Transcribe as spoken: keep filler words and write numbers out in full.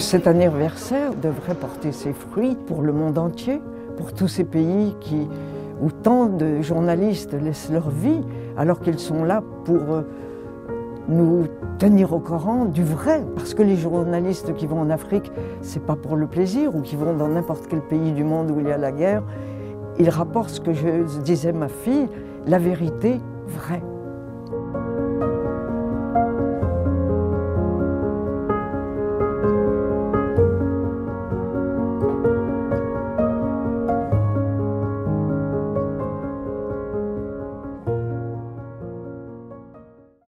cet anniversaire devrait porter ses fruits pour le monde entier, pour tous ces pays qui, où tant de journalistes laissent leur vie alors qu'ils sont là pour nous tenir au courant du vrai. Parce que les journalistes qui vont en Afrique, c'est pas pour le plaisir, ou qui vont dans n'importe quel pays du monde où il y a la guerre, ils rapportent ce que je disais à ma fille, la vérité vraie.